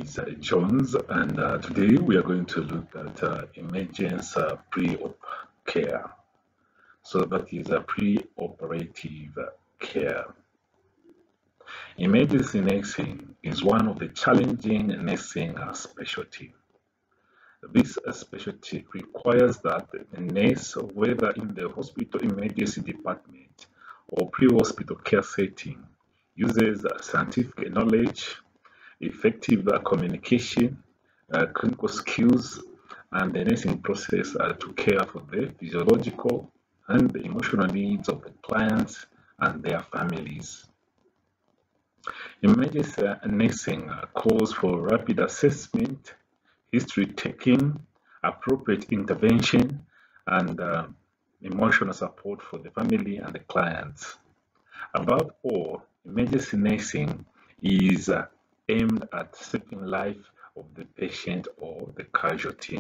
is Jones, and today we are going to look at emergency pre-op care. So that is a pre-operative care. Emergency nursing is one of the challenging nursing specialty. This specialty requires that the nurse, whether in the hospital emergency department or pre-hospital care setting, uses scientific knowledge, effective communication, clinical skills, and the nursing process to care for the physiological and the emotional needs of the clients and their families. Emergency nursing calls for rapid assessment, history taking, appropriate intervention, and emotional support for the family and the clients. Above all, emergency nursing is aimed at saving life of the patient or the casualty.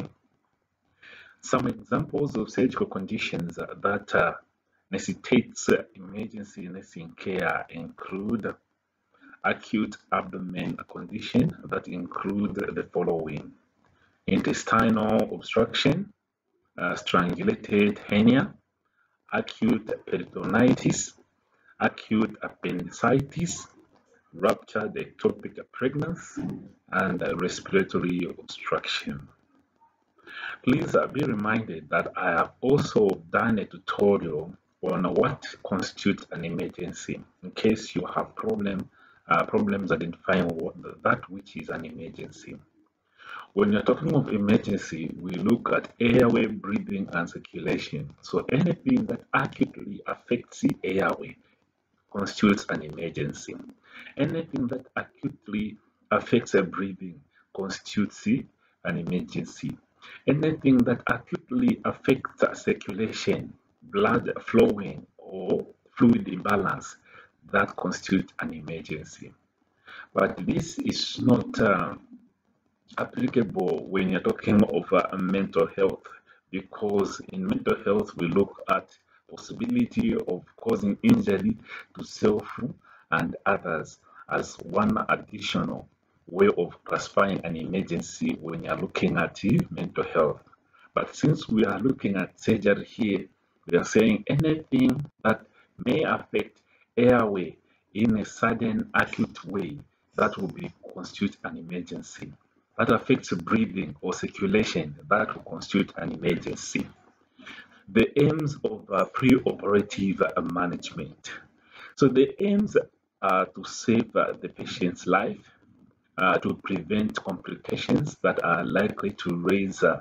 Some examples of surgical conditions that necessitates emergency nursing care include acute abdomen condition that include the following: intestinal obstruction, strangulated hernia, acute peritonitis, acute appendicitis, ruptured ectopic pregnancy, and respiratory obstruction. Please be reminded that I have also done a tutorial on what constitutes an emergency in case you have problems identifying that which is an emergency. When you're talking of emergency, we look at airway, breathing, and circulation. So anything that acutely affects the airway constitutes an emergency. Anything that acutely affects the breathing constitutes an emergency. Anything that acutely affects circulation, blood flowing, or fluid imbalance, that constitutes an emergency. But this is not applicable when you're talking of mental health, because in mental health we look at possibility of causing injury to self and others as one additional way of classifying an emergency when you're looking at mental health. But since we are looking at surgery here, we are saying anything that may affect airway in a sudden acute way, that will be constitute an emergency. That affects breathing or circulation, that will constitute an emergency. The aims of pre-operative management. So the aims are to save the patient's life, to prevent complications that are likely to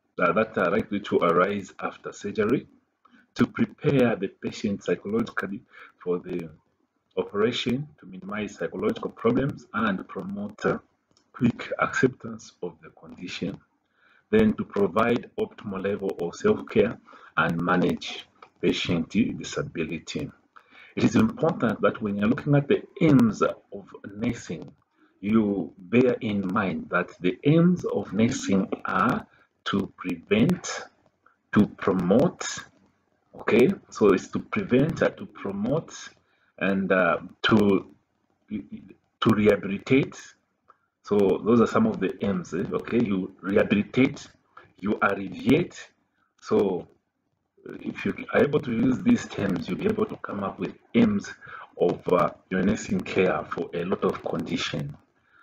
arise after surgery, to prepare the patient psychologically for the operation, to minimize psychological problems and promote quick acceptance of the condition, then to provide optimal level of self-care and manage patient disability. It is important that when you're looking at the aims of nursing, you bear in mind that the aims of nursing are to prevent, to promote, okay? So it's to prevent, to promote, and to rehabilitate. So those are some of the aims, okay? You rehabilitate, you alleviate. So if you are able to use these terms, you'll be able to come up with aims of your nursing care for a lot of conditions.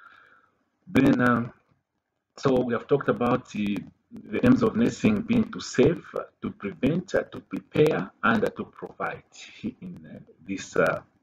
Then, so we have talked about the aims of nursing being to save, to prevent, to prepare, and to provide in this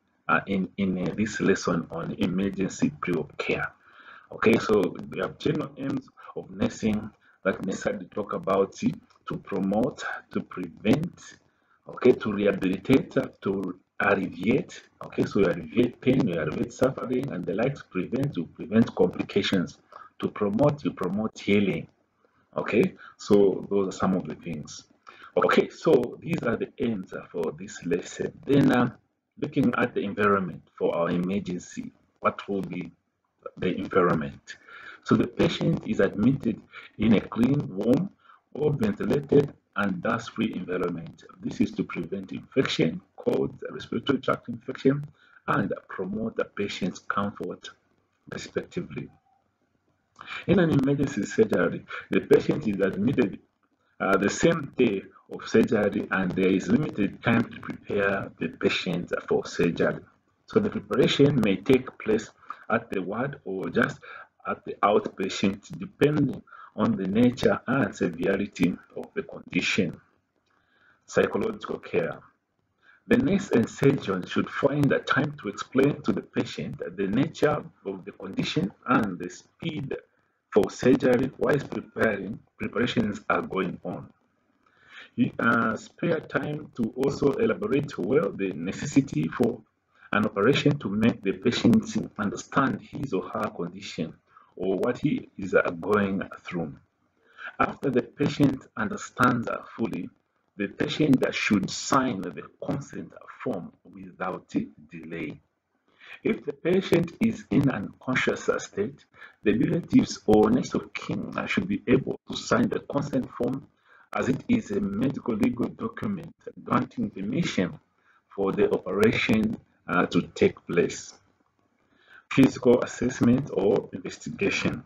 this lesson on emergency pre-op care. Okay, so we have general aims of nursing that necessarily talk about to promote, to prevent, okay, to rehabilitate, to alleviate, okay, so you alleviate pain, you alleviate suffering, and the likes, to prevent complications, to promote, you promote healing, okay, so those are some of the things. Okay, so these are the aims for this lesson. Then looking at the environment for our emergency, what will be the environment? So the patient is admitted in a clean, warm, or ventilated and dust-free environment. This is to prevent infection, colds, respiratory tract infection, and promote the patient's comfort, respectively. In an emergency surgery, the patient is admitted the same day of surgery, and there is limited time to prepare the patient for surgery. So the preparation may take place at the ward or just at the outpatient, depending on the nature and severity of the condition. Psychological care. The nurse and surgeon should find the time to explain to the patient the nature of the condition and the speed for surgery while preparations are going on. Spare time to also elaborate well the necessity for an operation to make the patient understand his or her condition or what he is going through. After the patient understands fully, the patient should sign the consent form without delay. If the patient is in an unconscious state, the relatives or next of kin should be able to sign the consent form, as it is a medical legal document granting permission for the operation to take place. Physical assessment or investigation.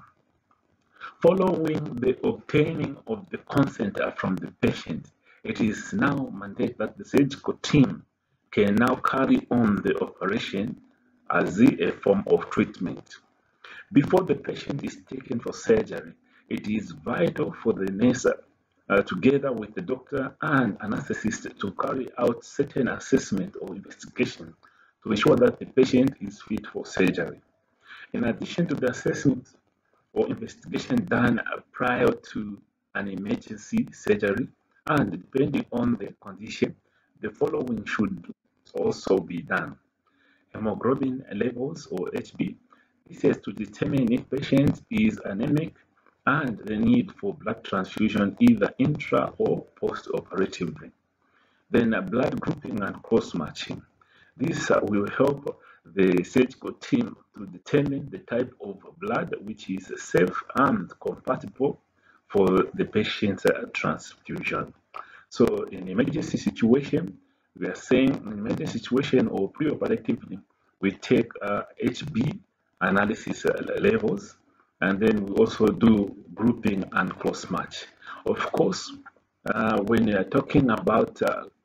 Following the obtaining of the consent from the patient, it is now mandated that the surgical team can now carry on the operation as a form of treatment. Before the patient is taken for surgery, it is vital for the nurse, together with the doctor and anesthetist, to carry out certain assessment or investigation to ensure that the patient is fit for surgery. In addition to the assessment or investigation done prior to an emergency surgery, and depending on the condition, the following should also be done. Hemoglobin levels or HB. This is to determine if patient is anemic and the need for blood transfusion either intra or post-operatively. Then blood grouping and cross-matching. This will help the surgical team to determine the type of blood which is safe and compatible for the patient's transfusion. So in emergency situation, we are saying in emergency situation or pre-operatively, we take HB analysis levels, and then we also do grouping and cross-match. Of course, when you are talking about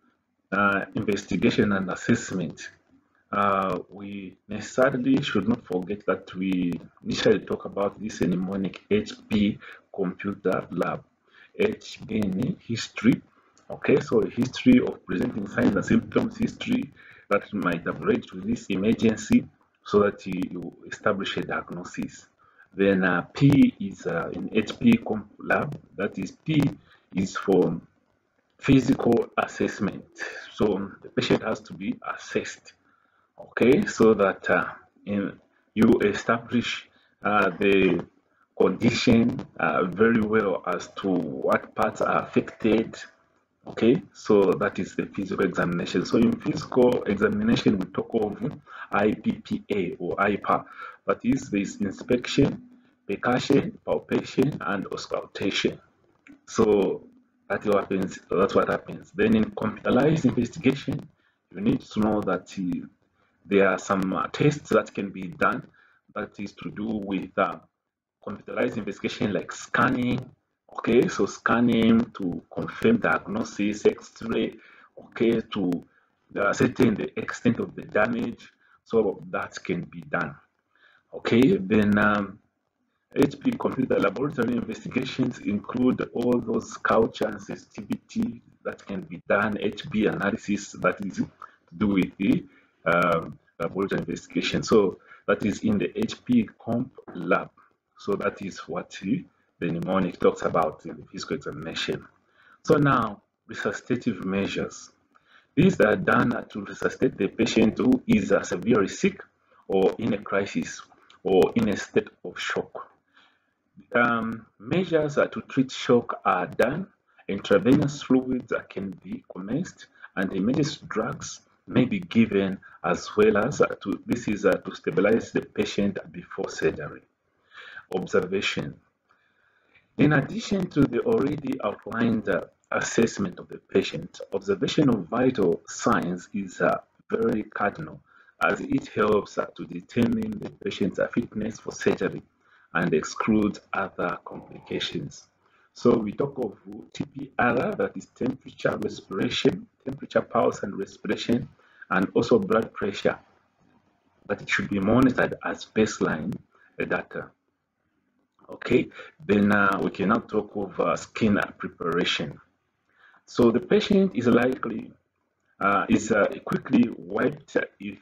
investigation and assessment, we necessarily should not forget that we initially talk about this mnemonic HP computer lab. H being history. Okay, so history of presenting signs and symptoms, history that might have led to this emergency so that you establish a diagnosis. Then P is in HP comp lab, that is P is for physical assessment. So the patient has to be assessed, okay, so that you establish the condition very well as to what parts are affected. Okay, so that is the physical examination. So in physical examination, we talk of IPPA or IPA. That is, there is inspection, percussion, palpation, and auscultation. So that's what happens. Then in computerized investigation, you need to know that there are some tests that can be done that is to do with computerized investigation like scanning. Okay, so scanning to confirm diagnosis, x-ray, okay, to ascertain the extent of the damage. So that can be done. Okay, then HP computer laboratory investigations include all those culture and sensitivity that can be done, HB analysis that is to do with the laboratory investigation. So that is in the HP comp lab. So that is what the mnemonic talks about in the physical examination. So now, resuscitative measures. These are done to resuscitate the patient who is severely sick or in a crisis or in a state of shock. Measures to treat shock are done. Intravenous fluids can be commenced, and emergency drugs may be given, as well as to stabilize the patient before surgery. Observation. In addition to the already outlined assessment of the patient, observation of vital signs is very cardinal, as it helps to determine the patient's fitness for surgery and exclude other complications. So we talk of TPR, that is temperature, respiration, temperature, pulse, and respiration, and also blood pressure, but it should be monitored as baseline data. Okay, then we can now talk of skin preparation. So the patient is likely quickly wiped if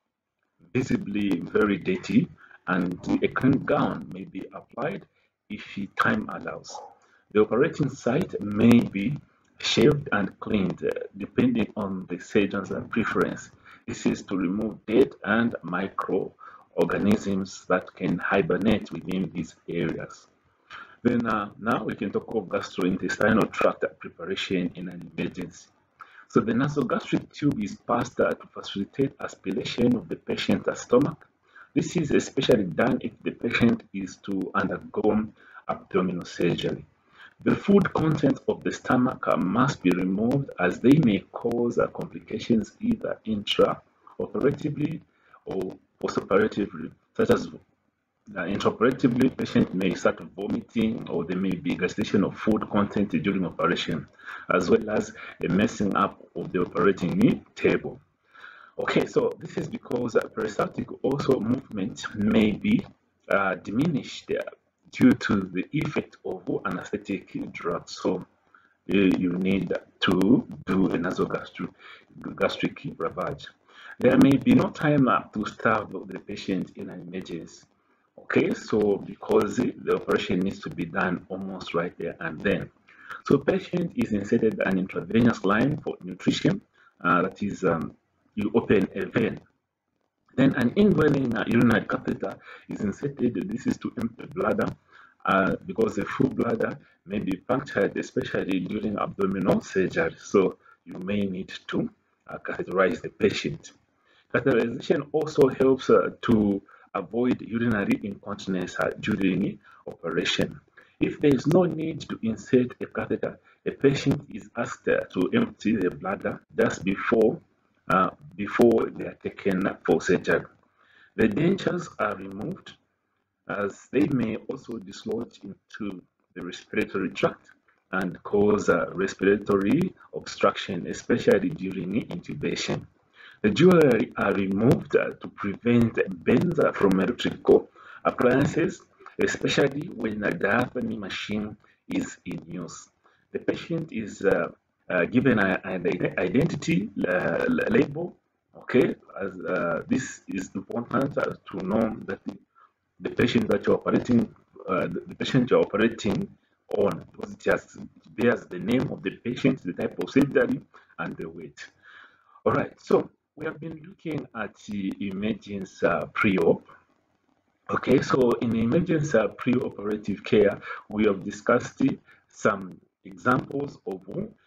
visibly very dirty, and a clean gown may be applied if time allows. The operating site may be shaved and cleaned depending on the surgeon's preference. This is to remove dead and microorganisms that can hibernate within these areas. Then now we can talk of gastrointestinal tract preparation in an emergency. So the nasogastric tube is passed to facilitate aspiration of the patient's stomach. This is especially done if the patient is to undergo abdominal surgery. The food contents of the stomach must be removed, as they may cause complications either intraoperatively or postoperatively, such as intraoperatively, patient may start vomiting, or there may be regurgitation of food content during operation, as well as a messing up of the operating table. Okay, so this is because peristaltic also movement may be diminished due to the effect of anesthetic drugs. So you need to do a nasogastric lavage. There may be no time to starve the patient in an emergency. Okay, so because the operation needs to be done almost right there and then. So patient is inserted an intravenous line for nutrition. That is, you open a vein. Then an indwelling urinary catheter is inserted. This is to empty the bladder because the full bladder may be punctured, especially during abdominal surgery. So you may need to catheterize the patient. Catheterization also helps to avoid urinary incontinence during operation. If there is no need to insert a catheter, a patient is asked to empty the bladder just before they are taken for surgery. The dentures are removed, as they may also dislodge into the respiratory tract and cause respiratory obstruction, especially during intubation. The jewelry are removed to prevent burns from electrical appliances, especially when a diaphragm machine is in use. The patient is given an identity label. Okay, as this is important to know that the patient that you're operating, the patient you're operating on, because it bears the name of the patient, the type of surgery, and the weight. All right, so we have been looking at the emergency pre-op. Okay, so in emergency pre-operative care, we have discussed some examples of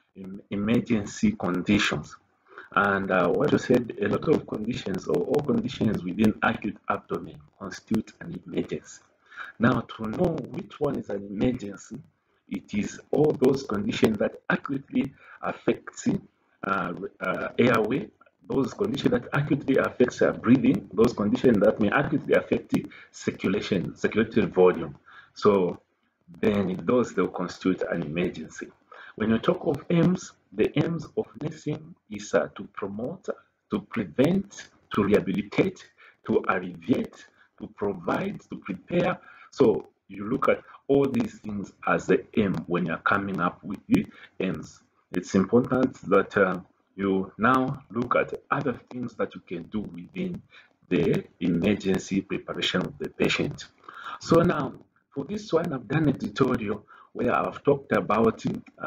emergency conditions. And what you said, a lot of conditions or all conditions within acute abdomen constitute an emergency. Now, to know which one is an emergency, it is all those conditions that acutely affect airway, those conditions that acutely affect breathing, those conditions that may acutely affect circulation, circulatory volume. So then those will constitute an emergency. When you talk of aims, the aims of nursing is to promote, to prevent, to rehabilitate, to alleviate, to provide, to prepare. So you look at all these things as the aim when you're coming up with the aims. It's important that you now look at other things that you can do within the emergency preparation of the patient. So now, for this one, I've done a tutorial where I've talked about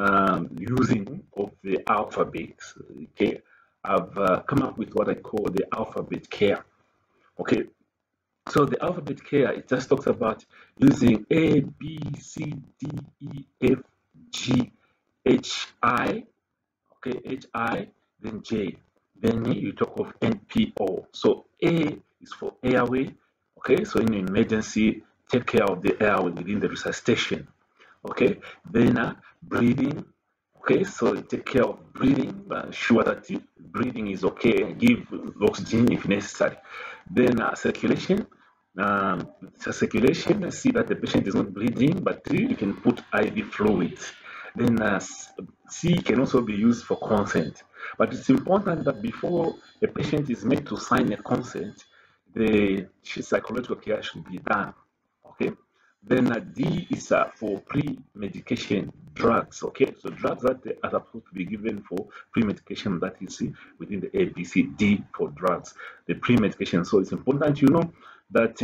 using of the alphabet. Okay, I've come up with what I call the alphabet care. Okay, so the alphabet care, it just talks about using A, B, C, D, E, F, G, H, I. Okay, H, I, then J. Then you talk of NPO. So A is for airway. Okay, so in emergency, take care of the airway within the resuscitation. Okay, then breathing. Okay, so take care of breathing, sure that breathing is okay, give oxygen if necessary. Then circulation, circulation, see that the patient is not bleeding, but you can put IV fluids. Then C can also be used for consent. But it's important that before a patient is made to sign a consent, the psychological care should be done. Okay. Then D is for pre-medication drugs. Okay, so drugs that are supposed to be given for pre-medication, that is within the ABCD for drugs, the pre-medication. So it's important you know that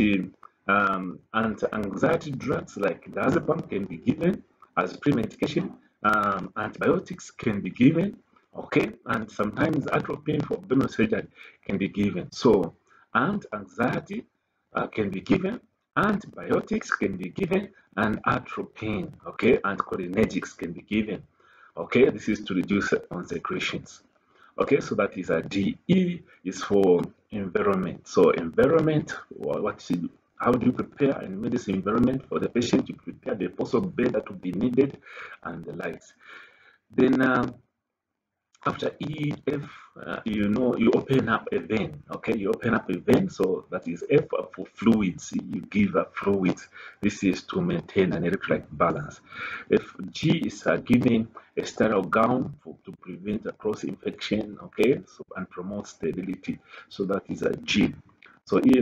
anti-anxiety drugs like diazepam can be given as pre-medication. Antibiotics can be given. Okay, and sometimes atropine for abdominal surgery can be given. So, and anxiety can be given, antibiotics can be given, and atropine, okay, and cholinergics can be given. Okay, this is to reduce on secretions. Okay, so that is a D. E is for environment. So environment, how do you prepare an medicine environment for the patient? You prepare the possible bed that will be needed and the lights. Then after EF, you open up a vein. Okay, you open up a vein. So that is F for fluids. You give fluids. This is to maintain an electrolyte balance. If G is giving a sterile gown to prevent a cross infection. Okay, so and promote sterility. So that is a G. So if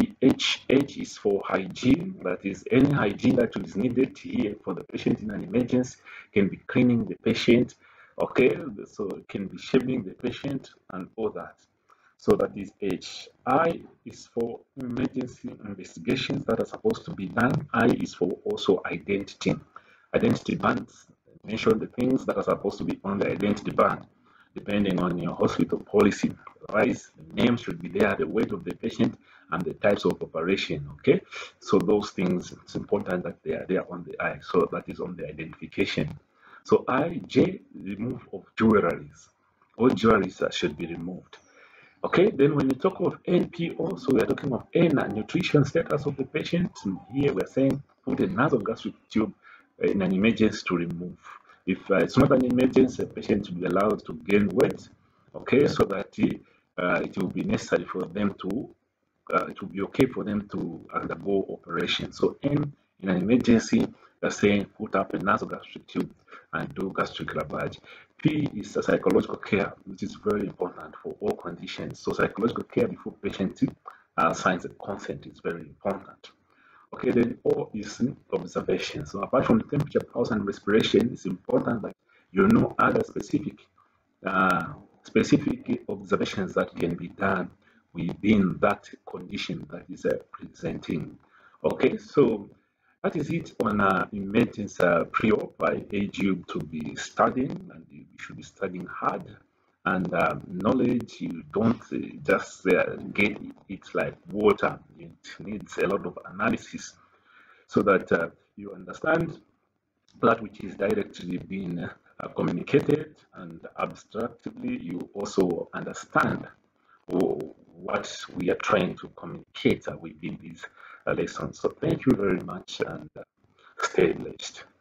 H is for hygiene, that is any hygiene that is needed here for the patient in an emergency, can be cleaning the patient, okay, so it can be shaving the patient and all that. So that is H. I is for emergency investigations that are supposed to be done. I is for also identity. Identity bands mention the things that are supposed to be on the identity band, depending on your hospital policy. Otherwise, the name should be there, the weight of the patient, and the types of operation. Okay, so those things, it's important that they are there on the I. So that is on the identification. So I, J, remove of jewelries. All jewelries should be removed. Okay, then when you talk of NP, also we are talking of N, nutrition status of the patient. And here we are saying put a nasogastric tube in an emergency to remove. If it's not an emergency, the patient will be allowed to gain weight. Okay, so that it will be necessary for them to, it will be okay for them to undergo operation. So N, in an emergency, they're saying put up a nasogastric tube and do gastric lavage. P is a psychological care, which is very important for all conditions. So psychological care before patient signs a consent is very important. Okay, then O is observation. So apart from temperature, pulse, and respiration, it's important that you know other uh, specific observations that can be done within that condition that is presenting. Okay, so that is it on emergency pre-op. I urge you to be studying, and you should be studying hard. And knowledge, you don't just get it like water. It needs a lot of analysis so that you understand that which is directly being communicated, and abstractly you also understand what we are trying to communicate within these lessons. So thank you very much, and stay blessed.